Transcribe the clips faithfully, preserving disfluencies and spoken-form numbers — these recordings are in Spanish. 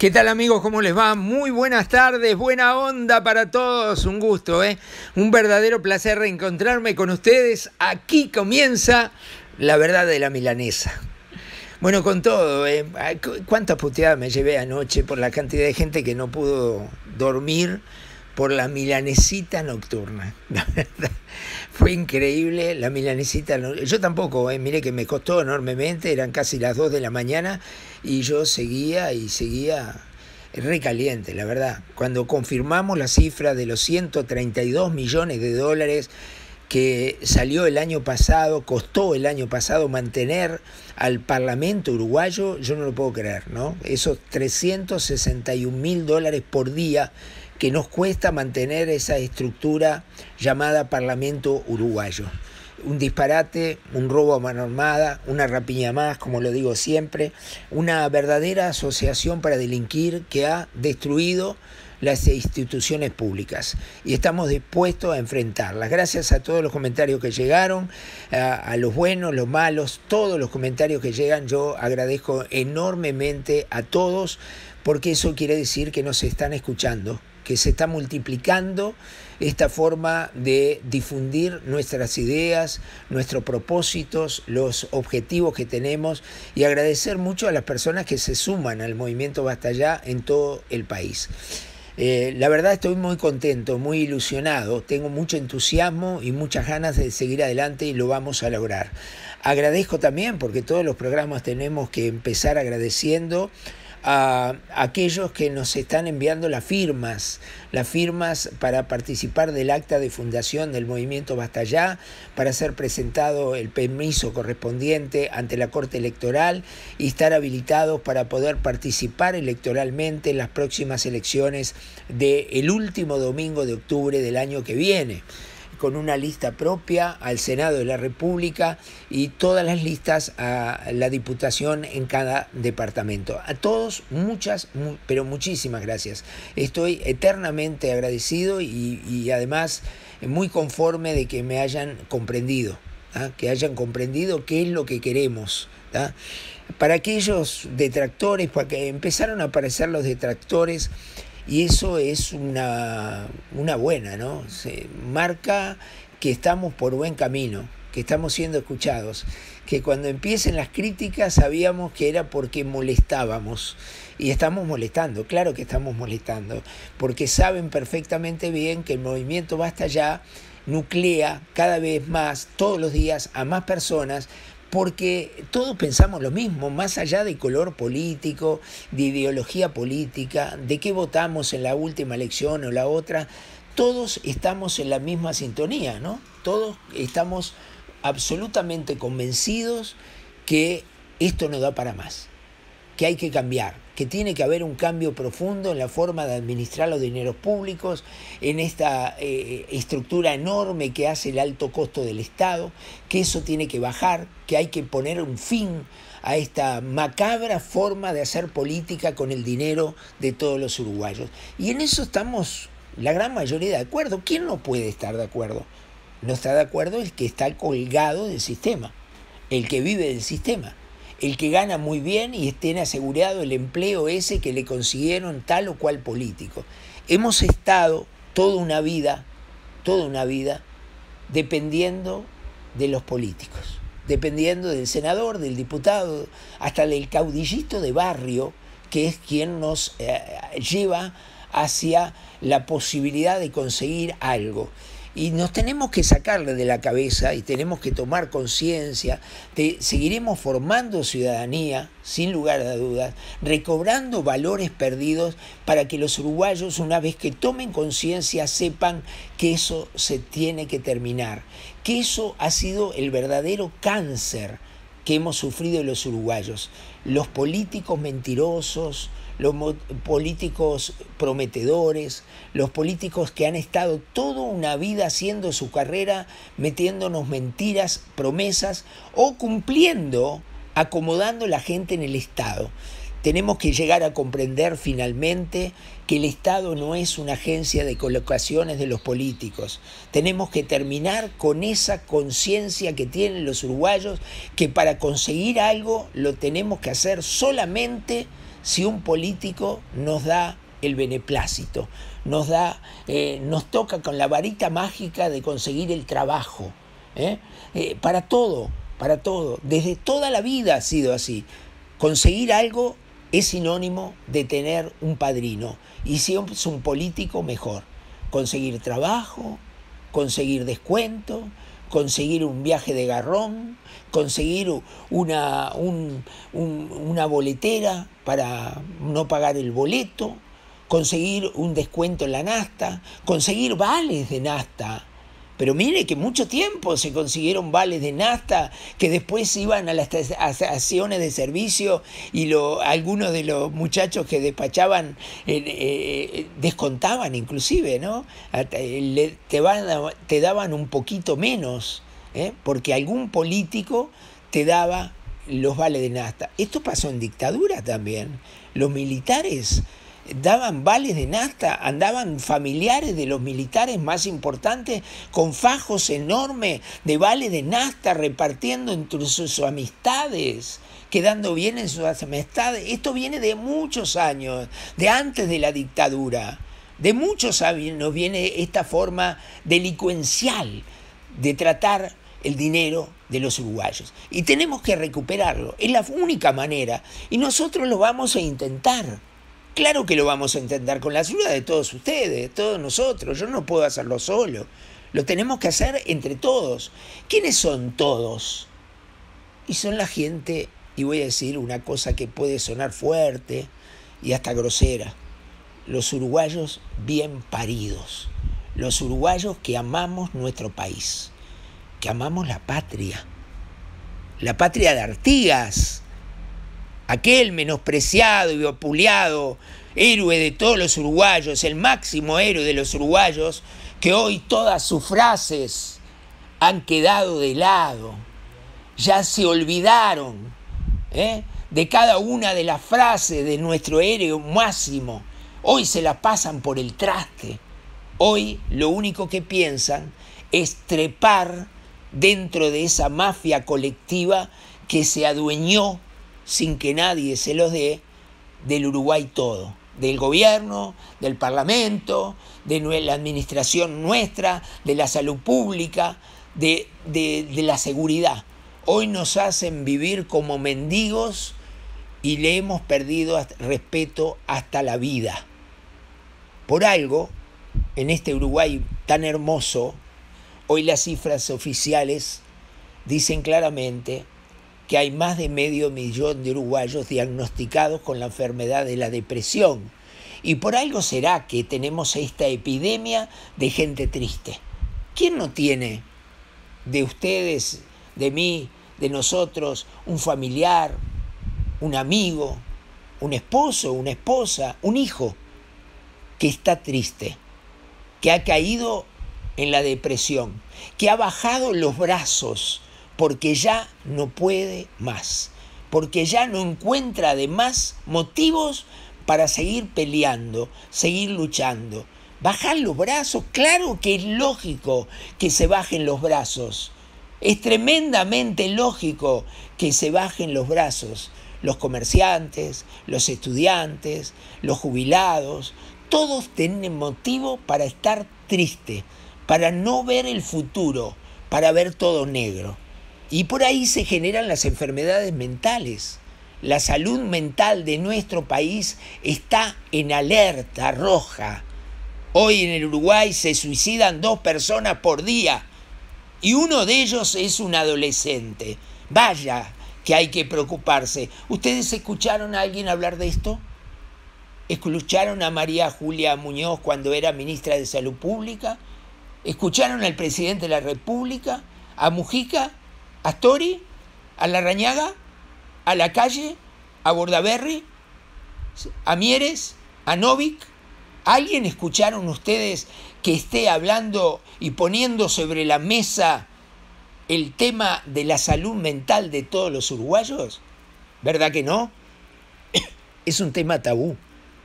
¿Qué tal, amigos? ¿Cómo les va? Muy buenas tardes, buena onda para todos, un gusto, ¿eh? Un verdadero placer reencontrarme con ustedes. Aquí comienza la verdad de la milanesa. Bueno, con todo, ¿eh? Cuántas puteadas me llevé anoche por la cantidad de gente que no pudo dormir por la milanesita nocturna. La verdad, fue increíble la milanesita. Yo tampoco, eh, mire que me costó enormemente, eran casi las dos de la mañana y yo seguía y seguía recaliente, la verdad. Cuando confirmamos la cifra de los ciento treinta y dos millones de dólares que salió el año pasado, costó el año pasado mantener al Parlamento uruguayo, yo no lo puedo creer, ¿no? Esos trescientos sesenta y un mil dólares por día que nos cuesta mantener esa estructura llamada Parlamento uruguayo. Un disparate, un robo a mano armada, una rapiña más, como lo digo siempre, una verdadera asociación para delinquir que ha destruido las instituciones públicas y estamos dispuestos a enfrentarlas. Gracias a todos los comentarios que llegaron, a, a los buenos, los malos, todos los comentarios que llegan, yo agradezco enormemente a todos porque eso quiere decir que nos están escuchando, que se está multiplicando esta forma de difundir nuestras ideas, nuestros propósitos, los objetivos que tenemos y agradecer mucho a las personas que se suman al movimiento Basta Ya en todo el país. Eh, la verdad estoy muy contento, muy ilusionado, tengo mucho entusiasmo y muchas ganas de seguir adelante y lo vamos a lograr. Agradezco también, porque todos los programas tenemos que empezar agradeciendo a aquellos que nos están enviando las firmas, las firmas para participar del acta de fundación del movimiento Basta Ya, para ser presentado el permiso correspondiente ante la Corte Electoral y estar habilitados para poder participar electoralmente en las próximas elecciones del último domingo de octubre del año que viene, con una lista propia al Senado de la República y todas las listas a la Diputación en cada departamento. A todos, muchas, mu pero muchísimas gracias. Estoy eternamente agradecido y, y además muy conforme de que me hayan comprendido, ¿ah? que hayan comprendido qué es lo que queremos, ¿ah? Para aquellos detractores, porque empezaron a aparecer los detractores, y eso es una, una buena, ¿no? Se marca que estamos por buen camino, que estamos siendo escuchados, que cuando empiecen las críticas sabíamos que era porque molestábamos, y estamos molestando, claro que estamos molestando, porque saben perfectamente bien que el movimiento Basta Ya nuclea cada vez más, todos los días, a más personas, porque todos pensamos lo mismo, más allá de color político, de ideología política, de qué votamos en la última elección o la otra, todos estamos en la misma sintonía, ¿no? Todos estamos absolutamente convencidos que esto no da para más, que hay que cambiar, que tiene que haber un cambio profundo en la forma de administrar los dineros públicos, en esta eh, estructura enorme que hace el alto costo del Estado, que eso tiene que bajar, que hay que poner un fin a esta macabra forma de hacer política con el dinero de todos los uruguayos. Y en eso estamos la gran mayoría de acuerdo. ¿Quién no puede estar de acuerdo? No está de acuerdo el que está colgado del sistema, el que vive del sistema, el que gana muy bien y tiene asegurado el empleo ese que le consiguieron tal o cual político. Hemos estado toda una vida, toda una vida, dependiendo de los políticos, dependiendo del senador, del diputado, hasta del caudillito de barrio, que es quien nos eh, lleva hacia la posibilidad de conseguir algo. Y nos tenemos que sacarle de la cabeza y tenemos que tomar conciencia de seguiremos formando ciudadanía, sin lugar a dudas, recobrando valores perdidos para que los uruguayos, una vez que tomen conciencia, sepan que eso se tiene que terminar, que eso ha sido el verdadero cáncer que hemos sufrido los uruguayos. Los políticos mentirosos, los políticos prometedores, los políticos que han estado toda una vida haciendo su carrera, metiéndonos mentiras, promesas o cumpliendo, acomodando a la gente en el Estado. Tenemos que llegar a comprender finalmente que el Estado no es una agencia de colocaciones de los políticos. Tenemos que terminar con esa conciencia que tienen los uruguayos, que para conseguir algo lo tenemos que hacer solamente si un político nos da el beneplácito, nos da, eh, nos toca con la varita mágica de conseguir el trabajo, ¿eh? Eh, para todo, para todo, desde toda la vida ha sido así. Conseguir algo es sinónimo de tener un padrino, y si es un político, mejor. Conseguir trabajo, conseguir descuento, conseguir un viaje de garrón, conseguir una, un, un, una boletera para no pagar el boleto, conseguir un descuento en la nafta, conseguir vales de nafta. Pero mire que mucho tiempo se consiguieron vales de nafta que después iban a las estaciones de servicio y lo, algunos de los muchachos que despachaban eh, eh, descontaban inclusive, ¿no? Te, te, van, te daban un poquito menos, ¿eh? Porque algún político te daba los vales de nafta. Esto pasó en dictadura también. Los militares daban vales de nafta, andaban familiares de los militares más importantes con fajos enormes de vales de nafta repartiendo entre sus amistades, quedando bien en sus amistades. Esto viene de muchos años, de antes de la dictadura. De muchos años nos viene esta forma delincuencial de tratar el dinero de los uruguayos. Y tenemos que recuperarlo. Es la única manera. Y nosotros lo vamos a intentar. Claro que lo vamos a intentar con la ayuda de todos ustedes, de todos nosotros. Yo no puedo hacerlo solo. Lo tenemos que hacer entre todos. ¿Quiénes son todos? Y son la gente, y voy a decir una cosa que puede sonar fuerte y hasta grosera. Los uruguayos bien paridos. Los uruguayos que amamos nuestro país. Que amamos la patria. La patria de Artigas. Aquel menospreciado y vapuleado héroe de todos los uruguayos, el máximo héroe de los uruguayos, que hoy todas sus frases han quedado de lado, ya se olvidaron ¿eh? de cada una de las frases de nuestro héroe máximo, hoy se las pasan por el traste, hoy lo único que piensan es trepar dentro de esa mafia colectiva que se adueñó sin que nadie se los dé, del Uruguay todo, del gobierno, del parlamento, de la administración nuestra, de la salud pública, de, de, de la seguridad. Hoy nos hacen vivir como mendigos y le hemos perdido respeto hasta la vida. Por algo, en este Uruguay tan hermoso, hoy las cifras oficiales dicen claramente que hay más de medio millón de uruguayos diagnosticados con la enfermedad de la depresión. Y por algo será que tenemos esta epidemia de gente triste. ¿Quién no tiene de ustedes, de mí, de nosotros, un familiar, un amigo, un esposo, una esposa, un hijo que está triste, que ha caído en la depresión, que ha bajado los brazos porque ya no puede más, porque ya no encuentra además motivos para seguir peleando, seguir luchando? Bajar los brazos, claro que es lógico que se bajen los brazos, es tremendamente lógico que se bajen los brazos. Los comerciantes, los estudiantes, los jubilados, todos tienen motivo para estar tristes, para no ver el futuro, para ver todo negro. Y por ahí se generan las enfermedades mentales. La salud mental de nuestro país está en alerta roja. Hoy en el Uruguay se suicidan dos personas por día y uno de ellos es un adolescente. Vaya que hay que preocuparse. ¿Ustedes escucharon a alguien hablar de esto? ¿Escucharon a María Julia Muñoz cuando era ministra de Salud Pública? ¿Escucharon al presidente de la República? ¿A Mujica? ¿A Astori? ¿A Larrañaga? ¿A Lacalle? ¿A Bordaberry? ¿A Mieres? ¿A Novik? ¿Alguien escucharon ustedes que esté hablando y poniendo sobre la mesa el tema de la salud mental de todos los uruguayos? ¿Verdad que no? Es un tema tabú.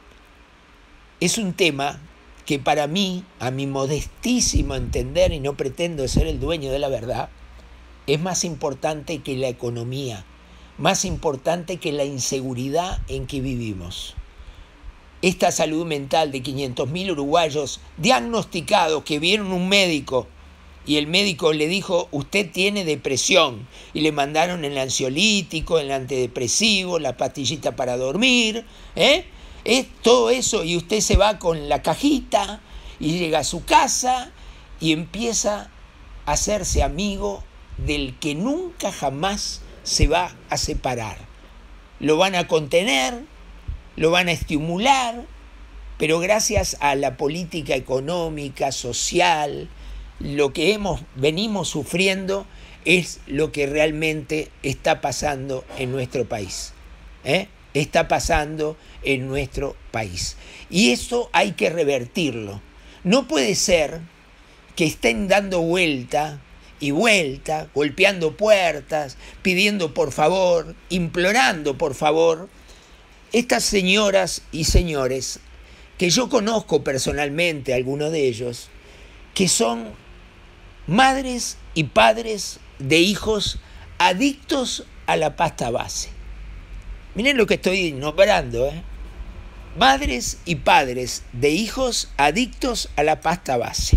Es un tema que para mí, a mi modestísimo entender, y no pretendo ser el dueño de la verdad, es más importante que la economía, más importante que la inseguridad en que vivimos. Esta salud mental de quinientos mil uruguayos diagnosticados que vieron un médico y el médico le dijo, usted tiene depresión, y le mandaron el ansiolítico, el antidepresivo, la pastillita para dormir, ¿eh? Es todo eso, y usted se va con la cajita y llega a su casa y empieza a hacerse amigo del que nunca jamás se va a separar. Lo van a contener, lo van a estimular, pero gracias a la política económica, social, lo que hemos, venimos sufriendo es lo que realmente está pasando en nuestro país. ¿eh? Está pasando en nuestro país. Y eso hay que revertirlo. No puede ser que estén dando vuelta y vuelta, golpeando puertas, pidiendo por favor, implorando por favor, estas señoras y señores, que yo conozco personalmente, algunos de ellos, que son madres y padres de hijos adictos a la pasta base. Miren lo que estoy nombrando, ¿eh? Madres y padres de hijos adictos a la pasta base.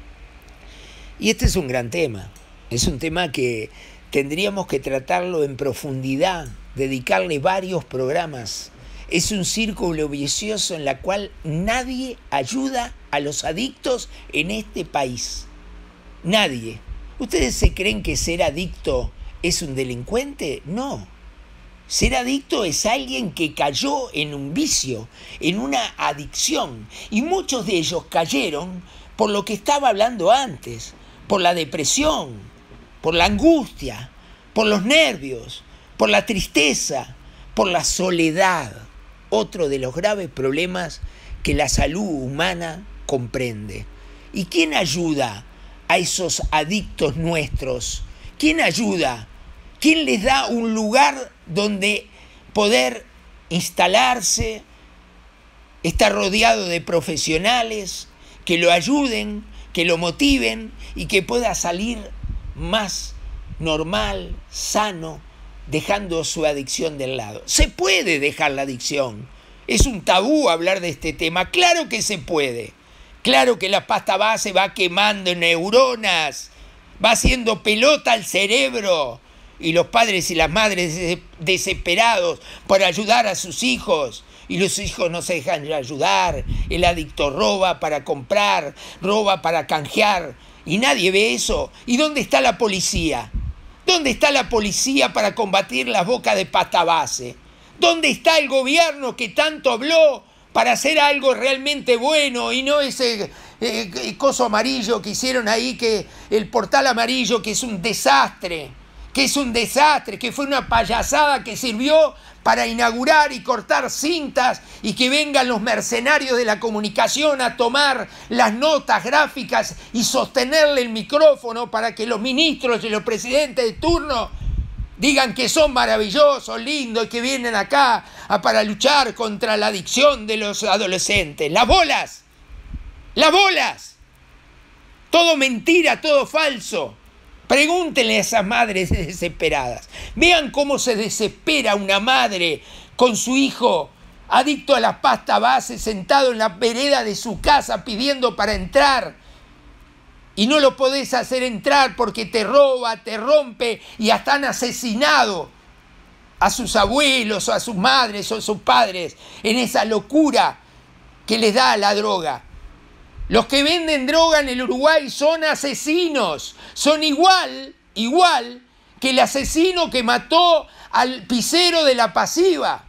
Y este es un gran tema. Es un tema que tendríamos que tratarlo en profundidad, dedicarle varios programas. Es un círculo vicioso en el cual nadie ayuda a los adictos en este país. Nadie. ¿Ustedes se creen que ser adicto es un delincuente? No. Ser adicto es alguien que cayó en un vicio, en una adicción. Y muchos de ellos cayeron por lo que estaba hablando antes, por la depresión, por la angustia, por los nervios, por la tristeza, por la soledad. Otro de los graves problemas que la salud humana comprende. ¿Y quién ayuda a esos adictos nuestros? ¿Quién ayuda? ¿Quién les da un lugar donde poder instalarse, estar rodeado de profesionales que lo ayuden, que lo motiven y que pueda salir más normal, sano, dejando su adicción del lado? Se puede dejar la adicción. Es un tabú hablar de este tema. Claro que se puede. Claro que la pasta base va quemando neuronas, va haciendo pelota al cerebro, y los padres y las madres desesperados por ayudar a sus hijos, y los hijos no se dejan ayudar, el adicto roba para comprar, roba para canjear, y nadie ve eso. ¿Y dónde está la policía? ¿Dónde está la policía para combatir las bocas de pasta base? ¿Dónde está el gobierno que tanto habló para hacer algo realmente bueno y no ese eh, coso amarillo que hicieron ahí, que el portal amarillo, que es un desastre, que es un desastre, que fue una payasada que sirvió para inaugurar y cortar cintas y que vengan los mercenarios de la comunicación a tomar las notas gráficas y sostenerle el micrófono para que los ministros y los presidentes de turno digan que son maravillosos, lindos y que vienen acá a, para luchar contra la adicción de los adolescentes. ¡Las bolas! ¡Las bolas! Todo mentira, todo falso. Pregúntenle a esas madres desesperadas. Vean cómo se desespera una madre con su hijo adicto a la pasta base, sentado en la vereda de su casa pidiendo para entrar. Y no lo podés hacer entrar porque te roba, te rompe y hasta han asesinado a sus abuelos o a sus madres o a sus padres en esa locura que les da la droga. Los que venden droga en el Uruguay son asesinos, son igual, igual que el asesino que mató al pisero de La Pasiva.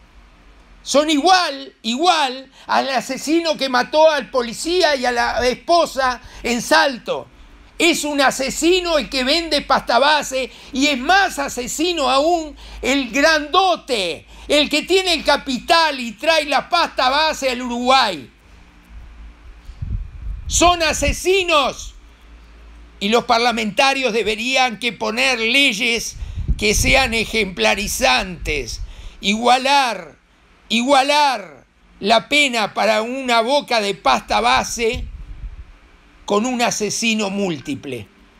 Son igual, igual al asesino que mató al policía y a la esposa en Salto. Es un asesino el que vende pasta base y es más asesino aún el grandote, el que tiene el capital y trae la pasta base al Uruguay. Son asesinos y los parlamentarios deberían que poner leyes que sean ejemplarizantes, igualar, igualar la pena para una boca de pasta base con un asesino múltiple.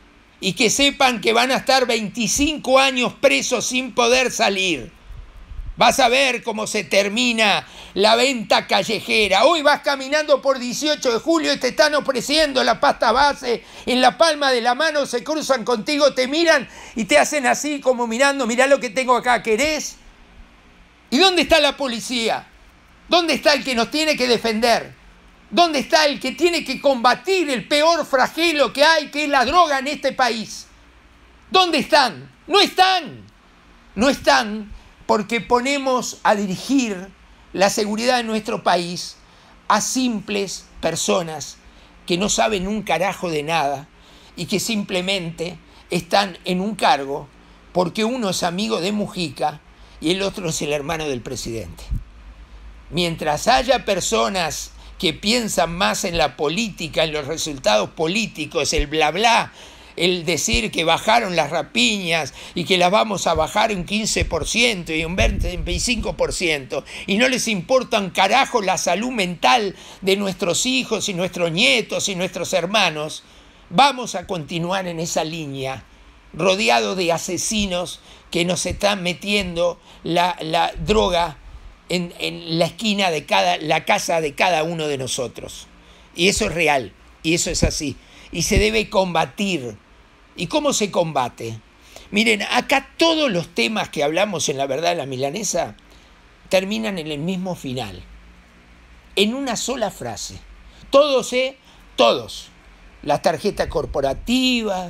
y que sepan que van a estar veinticinco años presos sin poder salir. Vas a ver cómo se termina la venta callejera. Hoy vas caminando por dieciocho de julio y te están ofreciendo la pasta base en la palma de la mano, se cruzan contigo, te miran y te hacen así como mirando, mirá lo que tengo acá, ¿querés? ¿Y dónde está la policía? ¿Dónde está el que nos tiene que defender? ¿Dónde está el que tiene que combatir el peor flagelo que hay, que es la droga en este país? ¿Dónde están? No están. No están porque ponemos a dirigir la seguridad de nuestro país a simples personas que no saben un carajo de nada y que simplemente están en un cargo porque uno es amigo de Mujica y el otro es el hermano del presidente. Mientras haya personas que piensan más en la política, en los resultados políticos, el bla bla, el decir que bajaron las rapiñas y que las vamos a bajar un quince por ciento y un veinticinco por ciento y no les importa un carajo la salud mental de nuestros hijos y nuestros nietos y nuestros hermanos, vamos a continuar en esa línea, rodeado de asesinos que nos están metiendo la, la droga en, en la esquina de cada, la casa de cada uno de nosotros. Y eso es real, y eso es así, y se debe combatir. ¿Y cómo se combate? Miren, acá todos los temas que hablamos en La Verdad de la Milanesa terminan en el mismo final, en una sola frase. Todos, ¿eh? Todos. Las tarjetas corporativas,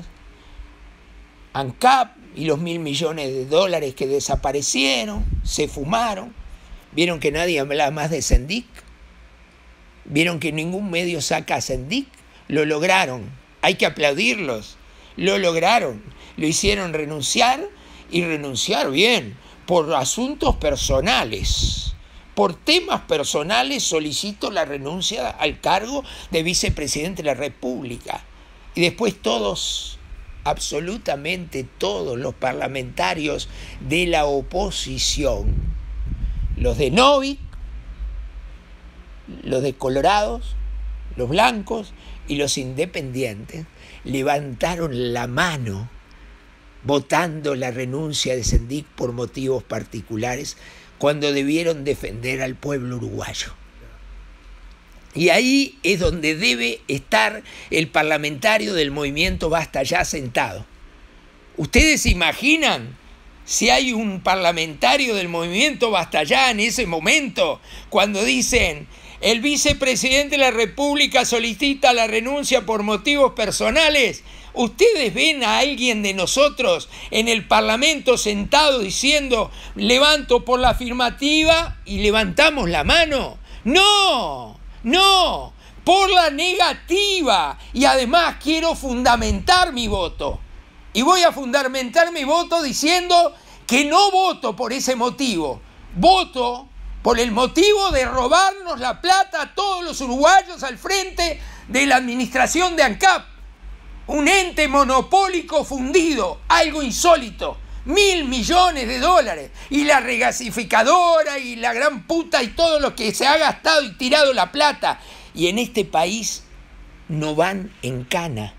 ANCAP y los mil millones de dólares que desaparecieron, se fumaron. ¿Vieron que nadie habla más de Sendic? ¿Vieron que ningún medio saca a Sendic? Lo lograron, hay que aplaudirlos. Lo lograron, lo hicieron renunciar y renunciar bien, por asuntos personales. Por temas personales solicito la renuncia al cargo de vicepresidente de la República. Y después todos, absolutamente todos los parlamentarios de la oposición, los de Novi, los de Colorados, los blancos y los independientes, levantaron la mano votando la renuncia de Sendic por motivos particulares cuando debieron defender al pueblo uruguayo. Y ahí es donde debe estar el parlamentario del movimiento Basta Ya sentado. ¿Ustedes se imaginan si hay un parlamentario del movimiento Basta Ya en ese momento cuando dicen: el vicepresidente de la República solicita la renuncia por motivos personales? ¿Ustedes ven a alguien de nosotros en el Parlamento sentado diciendo: levanto por la afirmativa y levantamos la mano? ¡No! ¡No! Por la negativa. Y además quiero fundamentar mi voto. Y voy a fundamentar mi voto diciendo que no voto por ese motivo. Voto por el motivo de robarnos la plata a todos los uruguayos al frente de la administración de ANCAP. Un ente monopólico fundido, algo insólito, mil millones de dólares. Y la regasificadora y la gran puta y todo lo que se ha gastado y tirado la plata. Y en este país no van en cana.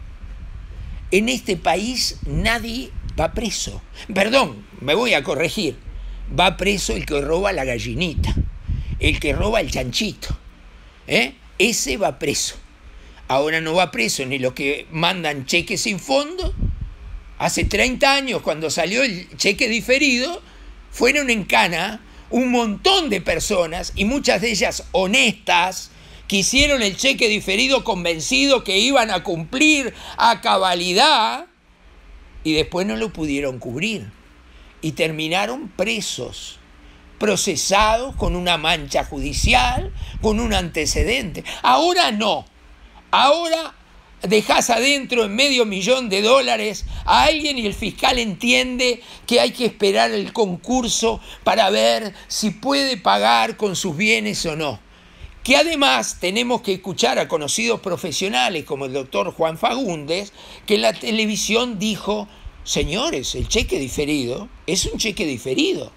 En este país nadie va preso. Perdón, me voy a corregir. Va preso el que roba la gallinita, el que roba el chanchito, ¿eh? Ese va preso. Ahora no va preso ni los que mandan cheques sin fondo. Hace treinta años, cuando salió el cheque diferido, fueron en cana un montón de personas, y muchas de ellas honestas, que hicieron el cheque diferido convencido que iban a cumplir a cabalidad, y después no lo pudieron cubrir. Y terminaron presos, procesados con una mancha judicial, con un antecedente. Ahora no. Ahora dejás adentro en medio millón de dólares a alguien y el fiscal entiende que hay que esperar el concurso para ver si puede pagar con sus bienes o no. Que además tenemos que escuchar a conocidos profesionales como el doctor Juan Fagundes, que en la televisión dijo: señores, el cheque diferido es un cheque diferido.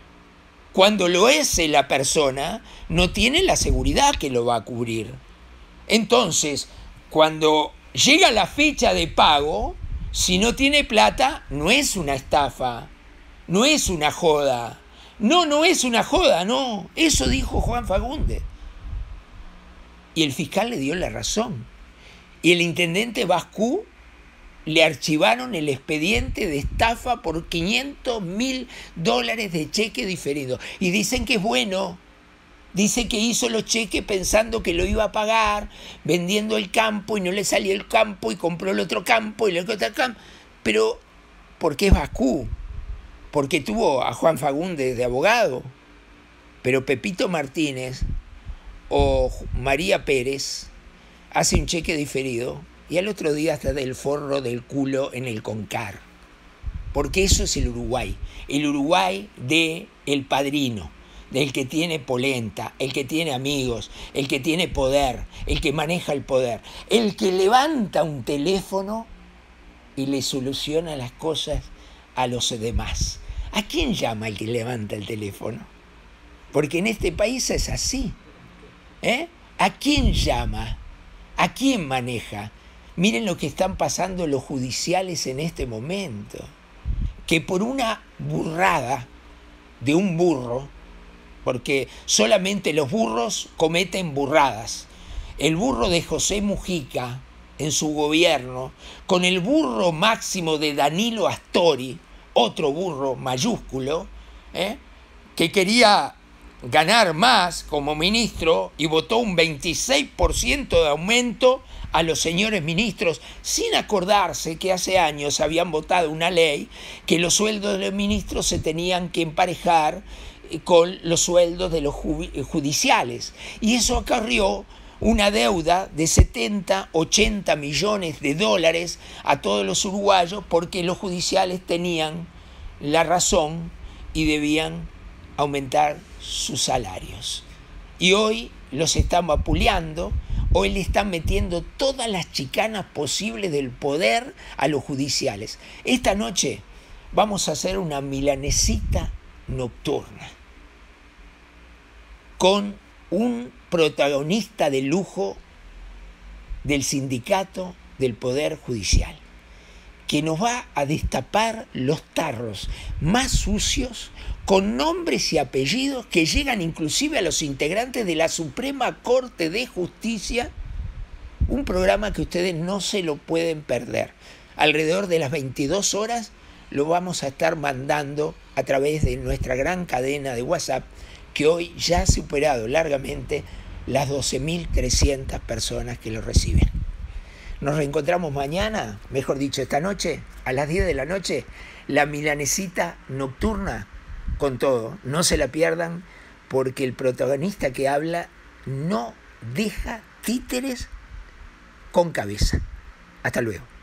Cuando lo es la persona, no tiene la seguridad que lo va a cubrir. Entonces, cuando llega la fecha de pago, Si no tiene plata, no es una estafa, no es una joda. No, no es una joda, no. Eso dijo Juan Fagundes. Y el fiscal le dio la razón. Y el intendente Bascú le archivaron el expediente de estafa por quinientos mil dólares de cheque diferido. Y dicen que es bueno. Dice que hizo los cheques pensando que lo iba a pagar, vendiendo el campo y no le salió el campo y compró el otro campo y el otro campo. Pero, ¿por qué es Bascú? Porque tuvo a Juan Fagundes de abogado. Pero Pepito Martínez o María Pérez hace un cheque diferido y al otro día está del forro del culo en el Concar. Porque eso es el Uruguay. El Uruguay de El Padrino, del que tiene polenta, el que tiene amigos, el que tiene poder, el que maneja el poder, el que levanta un teléfono y le soluciona las cosas a los demás. ¿A quién llama el que levanta el teléfono? Porque en este país es así. ¿Eh? ¿A quién llama? ¿A quién maneja? Miren lo que están pasando los judiciales en este momento. Que por una burrada de un burro, porque solamente los burros cometen burradas. El burro de José Mujica en su gobierno, con el burro máximo de Danilo Astori, otro burro mayúsculo, ¿eh? que quería ganar más como ministro y votó un veintiséis por ciento de aumento a los señores ministros, sin acordarse que hace años habían votado una ley que los sueldos de los ministros se tenían que emparejar con los sueldos de los judiciales. Y eso acarrió una deuda de setenta, ochenta millones de dólares a todos los uruguayos porque los judiciales tenían la razón y debían aumentar sus salarios. Y hoy los están vapuleando, hoy le están metiendo todas las chicanas posibles del poder a los judiciales. Esta noche vamos a hacer una milanesita nocturna con un protagonista de lujo del sindicato del Poder Judicial, que nos va a destapar los tarros más sucios con nombres y apellidos que llegan inclusive a los integrantes de la Suprema Corte de Justicia. Un programa que ustedes no se lo pueden perder. Alrededor de las veintidós horas lo vamos a estar mandando a través de nuestra gran cadena de WhatsApp, que hoy ya ha superado largamente las doce mil trescientas personas que lo reciben. Nos reencontramos mañana, mejor dicho, esta noche, a las diez de la noche, la milanesita nocturna con todo. No se la pierdan, porque el protagonista que habla no deja títeres con cabeza. Hasta luego.